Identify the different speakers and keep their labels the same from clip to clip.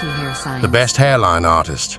Speaker 1: the best hairline artist.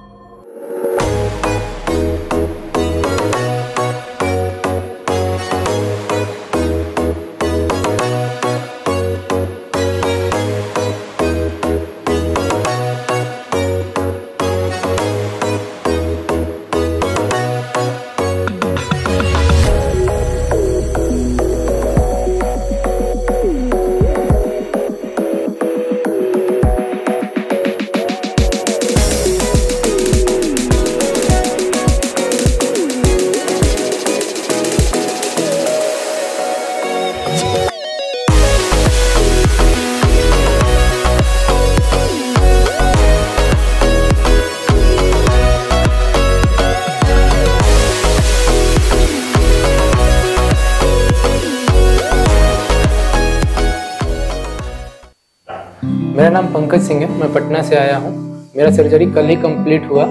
Speaker 2: मेरा नाम पंकज सिंह है, मैं पटना से आया हूँ। मेरा सर्जरी कल ही कंप्लीट हुआ।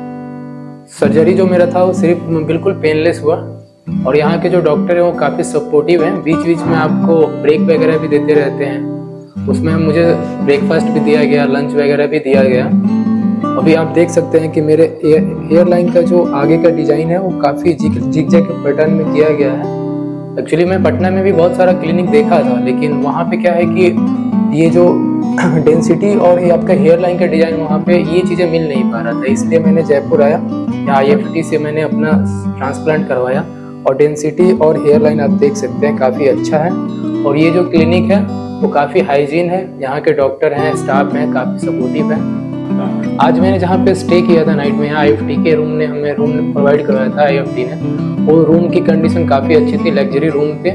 Speaker 2: सर्जरी जो मेरा था वो सिर्फ बिल्कुल पेनलेस हुआ और यहाँ के जो डॉक्टर हैं वो काफ़ी सपोर्टिव हैं। बीच बीच में आपको ब्रेक वगैरह भी देते रहते हैं। उसमें मुझे ब्रेकफास्ट भी दिया गया, लंच वगैरह भी दिया गया। अभी आप देख सकते हैं कि मेरे हेयर लाइन का जो आगे का डिज़ाइन है वो काफ़ी जिग-जैग पैटर्न में किया गया है। एक्चुअली मैं पटना में भी बहुत सारा क्लिनिक देखा था, लेकिन वहाँ पे क्या है कि ये जो डेंसिटी और ये आपका हेयर लाइन का डिज़ाइन वहाँ पे ये चीज़ें मिल नहीं पा रहा था। इसलिए मैंने जयपुर आया, यहाँ IFT से मैंने अपना ट्रांसप्लांट करवाया और डेंसिटी और हेयर लाइन आप देख सकते हैं काफ़ी अच्छा है। और ये जो क्लिनिक है वो काफ़ी हाइजीन है, यहाँ के डॉक्टर हैं, स्टाफ हैं, काफ़ी सपोर्टिव है। आज मैंने जहाँ पे स्टे किया था नाइट में, यहाँ IFT के रूम ने हमें रूम प्रोवाइड करवाया था IFT ने। वो रूम की कंडीशन काफ़ी अच्छी थी, लग्जरी रूम थे।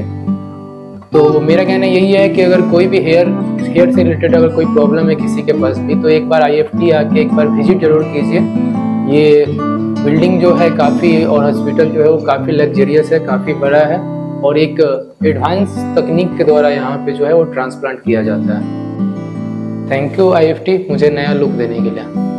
Speaker 2: तो मेरा कहना यही है कि अगर कोई भी हेयर से रिलेटेड अगर कोई प्रॉब्लम है किसी के पास भी, तो एक बार IFT आके एक बार विजिट जरूर कीजिए। ये बिल्डिंग जो है काफ़ी और हॉस्पिटल जो है वो काफ़ी लग्जरियस है, काफ़ी बड़ा है और एक एडवांस तकनीक के द्वारा यहाँ पे जो है वो ट्रांसप्लांट किया जाता है। थैंक यू IFT मुझे नया लुक देने के लिए।